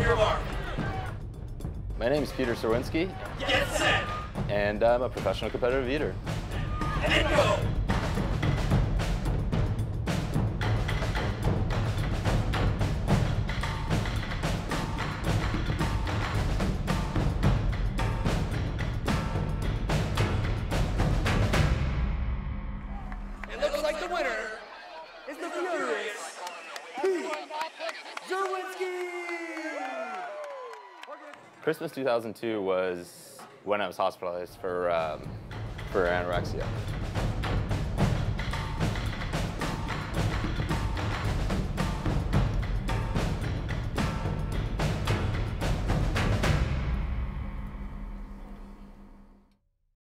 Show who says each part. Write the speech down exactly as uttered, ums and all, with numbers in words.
Speaker 1: your mark.
Speaker 2: My name is Peter Serwinski.
Speaker 1: Get set.
Speaker 2: And I'm a professional competitive eater.
Speaker 1: And go. It looks like the winner is the furious Hecht Serwinski.
Speaker 2: Christmas two thousand two was when I was hospitalized for, um, for anorexia.